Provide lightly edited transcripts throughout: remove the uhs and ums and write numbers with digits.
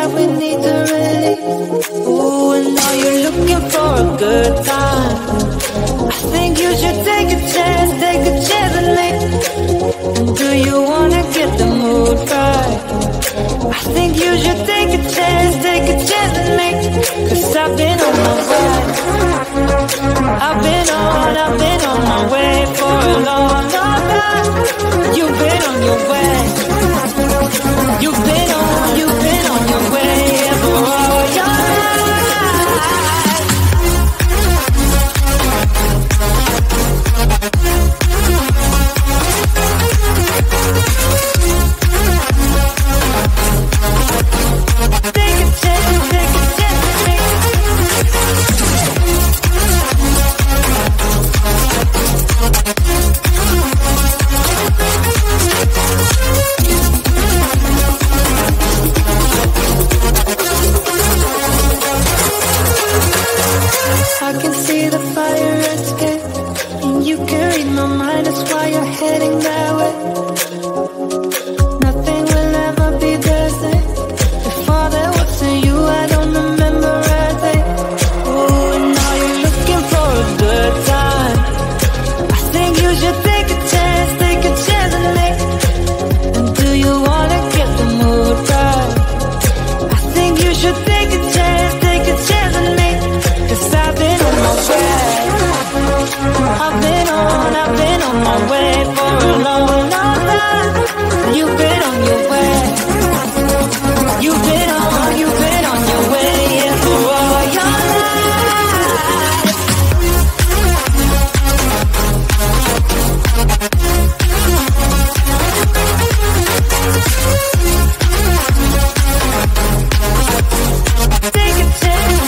that we need to release. Ooh, and now you're looking for a good time. I think you should take a chance and make. And do you wanna get the mood right? I think you should take a chance and make. Cause I've been on my way. I've been on my way for a long time. You've been on your way. You've been on your way for all your life. Take a chance, I can see the fire escape, and you can read my mind, that's why you're heading that way. Nothing will ever be the same. Before there wasn't you, I don't remember a day. Oh, and now you're looking for a good time. I think you should take a chance and make. And do you wanna get the mood right? I think you should take a chance and make. Cause I've been on my way. I've been on my way for a long time. You've been on your way. You've been on your way, yeah, for all your life. Take a chance,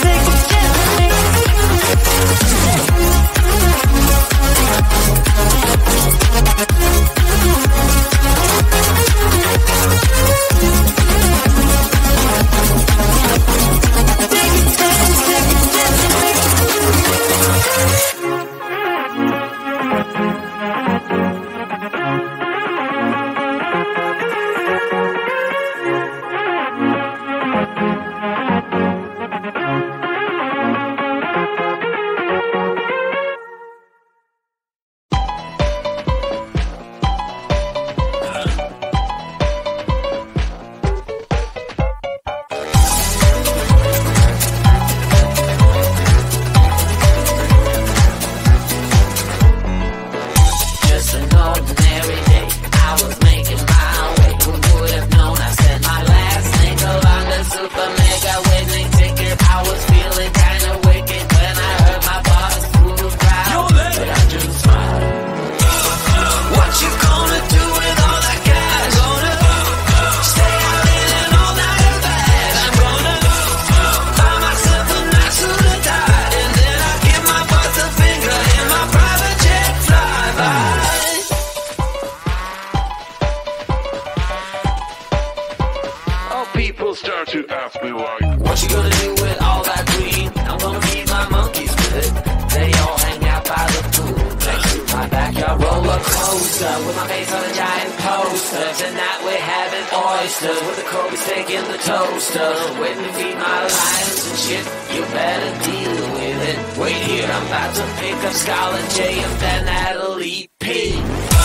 start to ask me like, what you gonna do with all that green? I'm gonna feed my monkeys with it. They all hang out by the pool next to my backyard roller coaster with my face on a giant poster. Tonight we're having oysters with the Kobe steak in the toaster. Waiting to feed my lions and shit. You better deal with it. Wait here, I'm about to pick up Scarlet J and then Natalie P.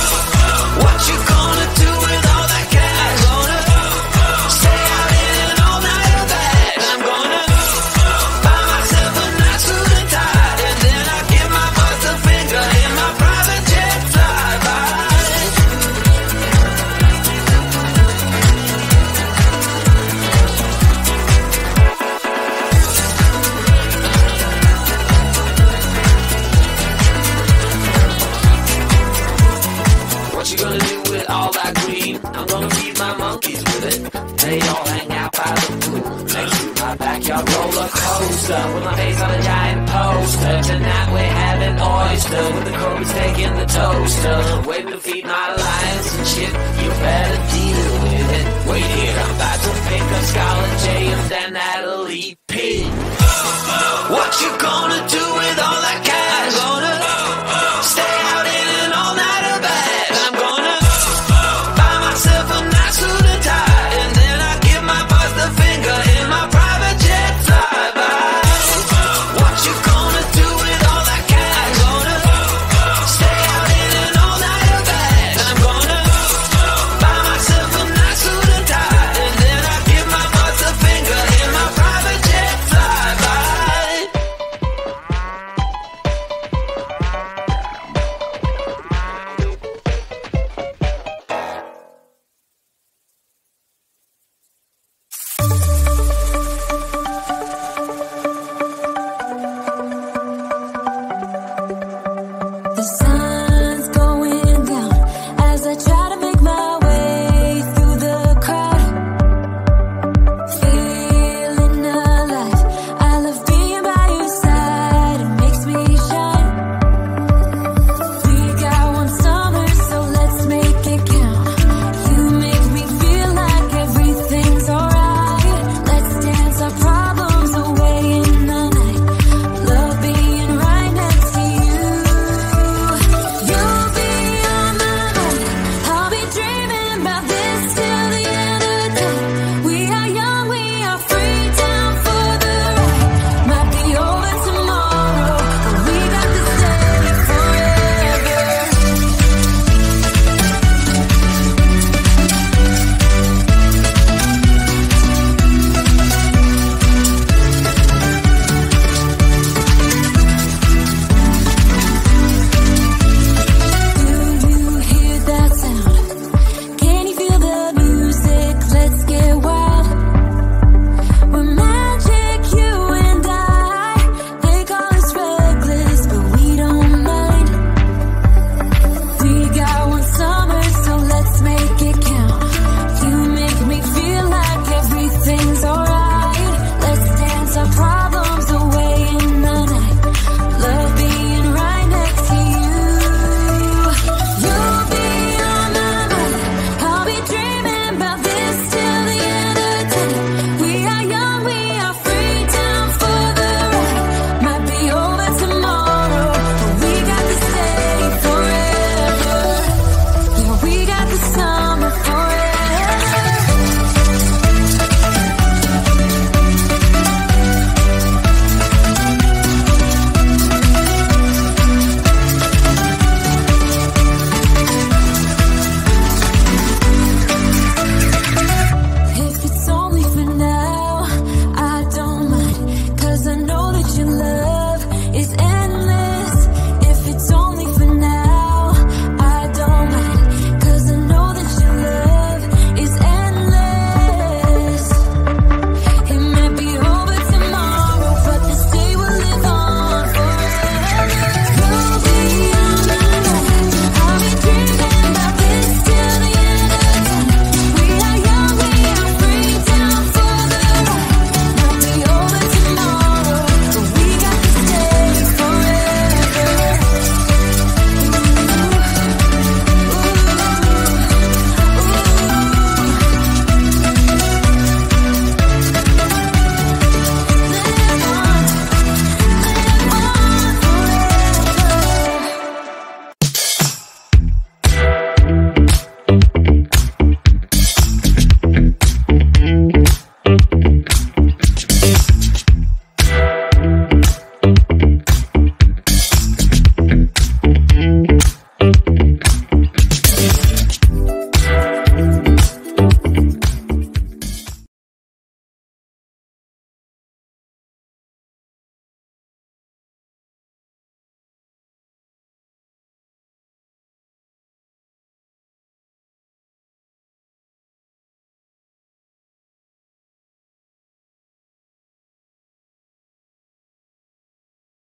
What you gonna do with all that cash? Stay out in an all-nighter bag. I'm gonna buy myself a nice suit and tie, and then I give my boss a finger in my private jet flyby. What you gonna do with all that green? I'm gonna feed my monkeys with it. They all hang out by the pool next to my backyard roller coaster with my face on a giant poster. Tonight we're having oyster with the Kobe steak in the toaster. Waiting to feed my lions and shit. You better deal with it. Wait here, I'm about to pick up Scarlet J and then Natalie P. What you gonna do with all